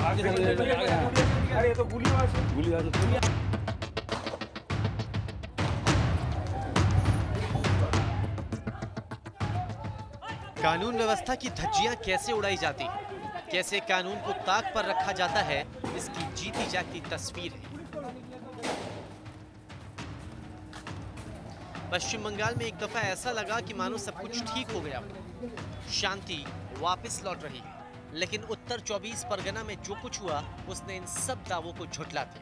कानून व्यवस्था की धज्जियां कैसे उड़ाई जाती हैं, कैसे कानून को ताक पर रखा जाता है, इसकी जीती जागती तस्वीर है। पश्चिम बंगाल में एक दफा ऐसा लगा कि मानो सब कुछ ठीक हो गया, शांति वापस लौट रही है। लेकिन उत्तर 24 परगना में जो कुछ हुआ उसने इन सब दावों को झुठला दिया।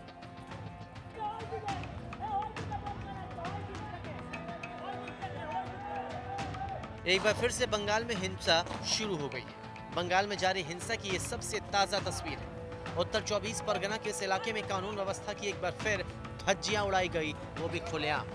एक बार फिर से बंगाल में हिंसा शुरू हो गई है। बंगाल में जारी हिंसा की ये सबसे ताजा तस्वीर है। उत्तर 24 परगना के इस इलाके में कानून व्यवस्था की एक बार फिर धज्जियां उड़ाई गई, वो भी खुलेआम।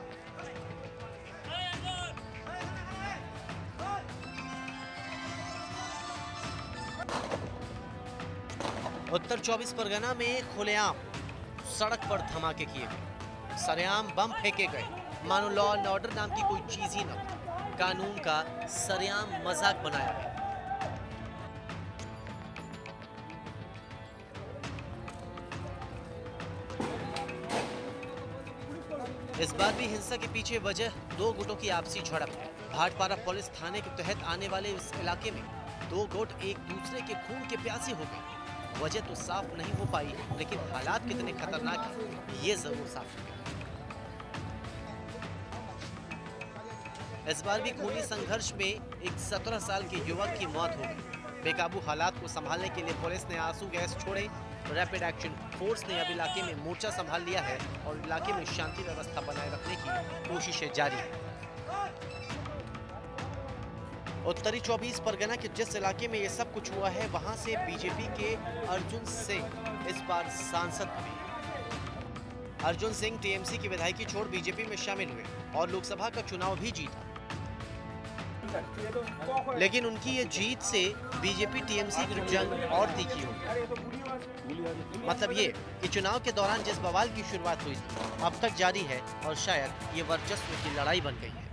उत्तर 24 परगना में खुलेआम सड़क पर धमाके किए गए, सरेआम बम फेंके गए, मानो लॉ एंड ऑर्डर नाम की कोई चीज ही न, कानून का सरेआम मजाक बनाया गया। इस बार भी हिंसा के पीछे वजह दो गुटों की आपसी झड़प है। भाटपारा पुलिस थाने के तहत आने वाले इस इलाके में दो गुट एक दूसरे के खून के प्यासे हो गए। वजह तो साफ नहीं हो पाई, लेकिन हालात कितने खतरनाक हैं ये जरूर साफ हो गया। इस बार भी खूनी संघर्ष में एक 17 साल के युवक की मौत हो गई। बेकाबू हालात को संभालने के लिए पुलिस ने आंसू गैस छोड़े। रैपिड एक्शन फोर्स ने अब इलाके में मोर्चा संभाल लिया है और इलाके में शांति व्यवस्था बनाए रखने की कोशिशें जारी है। उत्तरी 24 परगना के जिस इलाके में ये सब कुछ हुआ है, वहां से बीजेपी के अर्जुन सिंह इस बार सांसद बने। अर्जुन सिंह टीएमसी की विधायकी छोड़ बीजेपी में शामिल हुए और लोकसभा का चुनाव भी जीता। लेकिन उनकी ये जीत से बीजेपी टीएमसी की जंग और तीखी हो गई। मतलब ये कि चुनाव के दौरान जिस बवाल की शुरुआत हुई थी अब तक जारी है और शायद ये वर्चस्व की लड़ाई बन गई है।